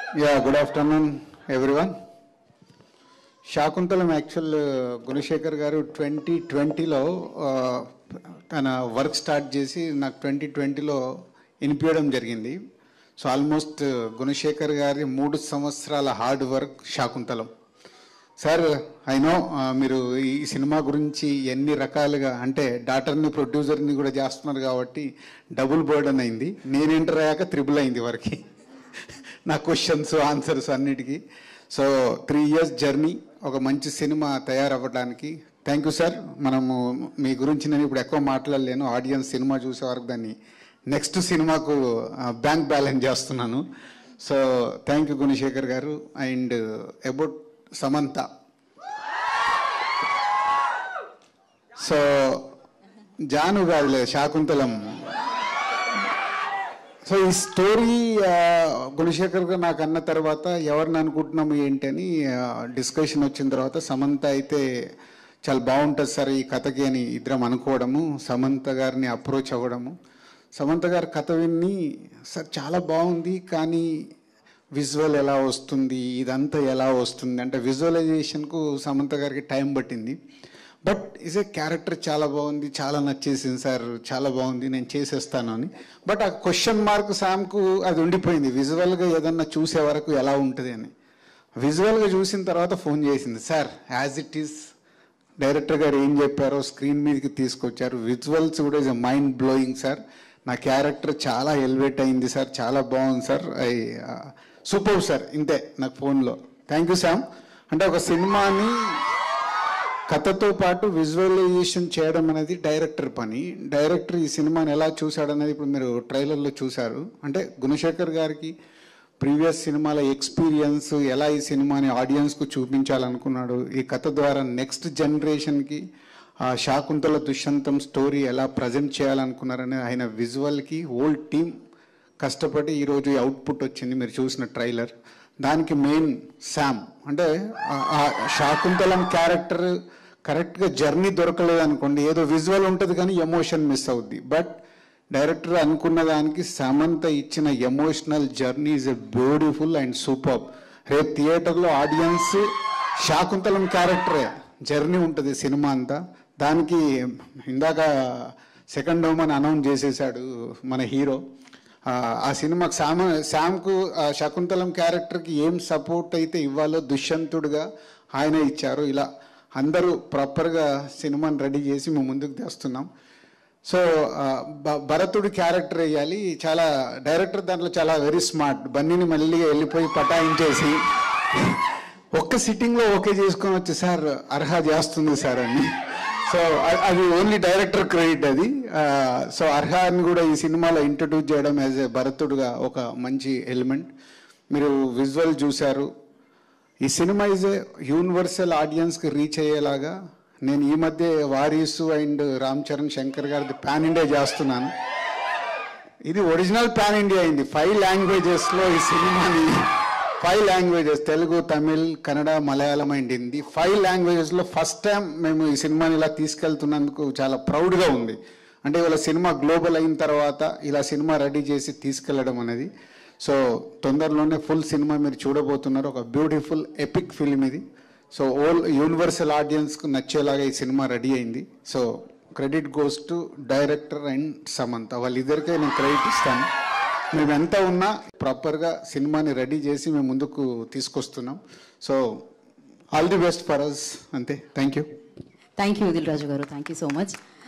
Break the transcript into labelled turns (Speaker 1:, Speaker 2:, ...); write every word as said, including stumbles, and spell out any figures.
Speaker 1: Yeah, good afternoon, everyone. Shakuntalam actual uh, Gunashekar garu twenty twenty లో తన work start చేసి నాకు twenty ట్వంటీలో ఇనిపించడం జరిగింది. సో ఆల్మోస్ట్ గుణశేఖర్ గారి మూడు సంవత్సరాల hard work Shaakuntalam. Sir I know మీరు ఈ సినిమా గురించి ఎన్ని రకాలుగా అంటే డాటర్ని ప్రొడ్యూసర్ని కూడా చేస్తున్నారు కాబట్టి డబుల్ బర్డన్ అయింది. నేను ఎంటర్ అయ్యాక త్రిబుల్ అయింది వరకు నా క్వశ్చన్స్ ఆన్సర్స్ అన్నిటికీ. సో త్రీ ఇయర్స్ జర్నీ ఒక మంచి సినిమా తయారవ్వడానికి థ్యాంక్ యూ సార్. మనము మీ గురించి నేను ఇప్పుడు ఎక్కువ మాట్లాడలేను, ఆడియన్స్ సినిమా చూసే వరకు దాన్ని నెక్స్ట్ సినిమాకు బ్యాంక్ బ్యాలెన్స్ చేస్తున్నాను. So thank you Gunasekhar garu. And about Samantha, so Jaanu కాదులే శాకుంతలం. సో ఈ స్టోరీ గుణశేఖర్ గారు నాకు అన్న తర్వాత ఎవరిని అనుకుంటున్నాము ఏంటి అని డిస్కషన్ వచ్చిన తర్వాత సమంత అయితే చాలా బాగుంటుంది సార్ ఈ కథకి అని ఇద్దరం అనుకోవడము, సమంత గారిని అప్రోచ్ అవ్వడము. సమంత గారి కథ విన్ని సార్ చాలా బాగుంది కానీ విజువల్ ఎలా వస్తుంది, ఇదంతా ఎలా వస్తుంది అంటే విజువలైజేషన్కు సమంత గారికి టైం పట్టింది. బట్ ఈజ్ ఏ క్యారెక్టర్ చాలా బాగుంది, చాలా నచ్చేసింది సార్, చాలా బాగుంది, నేను చేసేస్తాను అని. బట్ ఆ క్వశ్చన్ మార్క్ శామ్కు అది ఉండిపోయింది, విజువల్గా ఏదన్నా చూసే వరకు ఎలా ఉంటుంది అని. విజువల్గా చూసిన తర్వాత ఫోన్ చేసింది, sir as it is director garu ఏం చెప్పారో స్క్రీన్ మీదకి తీసుకొచ్చారు, విజువల్స్ కూడా ఇస్ మైండ్ బ్లోయింగ్ సార్, నా క్యారెక్టర్ చాలా ఎలివేట్ అయింది సార్, చాలా బాగుంది సార్, ఐ సూపర్ సార్, ఇంతే నాకు ఫోన్లో. Thank you Sam. అంటే ఒక సినిమాని కథతో పాటు విజువలైజేషన్ చేయడం అనేది డైరెక్టర్ పని. డైరెక్టర్ ఈ సినిమాని ఎలా చూశాడనేది ఇప్పుడు మీరు ట్రైలర్లో చూశారు. అంటే గుణశేఖర్ గారికి ప్రీవియస్ సినిమాల ఎక్స్పీరియన్స్ ఎలా ఈ సినిమాని ఆడియన్స్కు చూపించాలనుకున్నాడు, ఈ కథ ద్వారా నెక్స్ట్ జనరేషన్కి ఆ శాకుంతల దుష్యంతం స్టోరీ ఎలా ప్రజెంట్ చేయాలనుకున్నారని ఆయన విజువల్కి హోల్ టీమ్ కష్టపడి ఈరోజు అవుట్పుట్ వచ్చింది మీరు చూసిన ట్రైలర్. దానికి మెయిన్ శామ్. అంటే ఆ శాకుంతలం క్యారెక్టర్ కరెక్ట్గా జర్నీ దొరకలేదు అనుకోండి, ఏదో విజువల్ ఉంటుంది కానీ ఎమోషన్ మిస్ అవుద్ది. బట్ డైరెక్టర్ అనుకున్న దానికి సమంత ఇచ్చిన emotional journey is a beautiful and super. రేపు థియేటర్లో ఆడియన్స్ శాకుంతలం క్యారెక్టరే జర్నీ ఉంటుంది సినిమా అంతా. దానికి ఇందాక సెకండ్ హోమ్ అని అనౌన్స్ చేసేసాడు మన హీరో. ఆ సినిమాకి శామ శామ్కు శకుంతలం క్యారెక్టర్కి ఏం సపోర్ట్ అయితే ఇవ్వాలో దుష్యంతుడుగా ఆయన ఇచ్చారు. ఇలా అందరూ ప్రాపర్గా సినిమాని రెడీ చేసి మేము ముందుకు తెస్తున్నాం. సో భరతుడు క్యారెక్టర్ వేయాలి, చాలా డైరెక్టర్ దాంట్లో చాలా వెరీ స్మార్ట్. బన్నీని మళ్ళీ వెళ్ళిపోయి పటాయించేసి ఒక్క సిట్టింగ్లో ఓకే చేసుకొని వచ్చి సార్ అర్హా చేస్తుంది సార్ అని. సో అది ఓన్లీ డైరెక్టర్ క్రెడిట్ అది. సో అర్హాన్ని కూడా ఈ సినిమాలో ఇంట్రడ్యూస్ చేయడం యాజ్ ఏ భరతుడుగా ఒక మంచి ఎలిమెంట్. మీరు విజువల్ చూశారు. ఈ సినిమా ఈజ్ ఏ యూనివర్సల్ ఆడియన్స్కి రీచ్ అయ్యేలాగా నేను ఈ మధ్య వారీసు అండ్ రామ్ చరణ్ శంకర్ గారిది పాన్ ఇండియా చేస్తున్నాను. ఇది ఒరిజినల్ పాన్ ఇండియా అయింది. ఫైవ్ లాంగ్వేజెస్లో ఈ సినిమాని five languages Telugu, Tamil, Kannada, Malayalam and Hindi five లాంగ్వేజెస్లో ఫస్ట్ టైం మేము ఈ సినిమాని ఇలా తీసుకెళ్తున్నందుకు చాలా ప్రౌడ్గా ఉంది. అంటే ఇవాళ సినిమా గ్లోబల్ అయిన తర్వాత ఇలా సినిమా రెడీ చేసి తీసుకెళ్లడం అనేది. సో తొందరలోనే ఫుల్ సినిమా మీరు చూడబోతున్నారు. ఒక బ్యూటిఫుల్ ఎపిక్ ఫిల్మ్ ఇది. సో ఓల్ యూనివర్సల్ ఆడియన్స్కు నచ్చేలాగా ఈ సినిమా రెడీ అయింది. So credit goes to director and Samantha, వాళ్ళిద్దరికే నేను క్రెడిట్ ఇస్తాను. మేము ఎంత ఉన్నా ప్రాపర్గా సినిమాని రెడీ చేసి మేము ముందుకు తీసుకొస్తున్నాం. So all the best for us. అంతే. Thank you.
Speaker 2: Thank you Dil Raju garu. Thank you so much.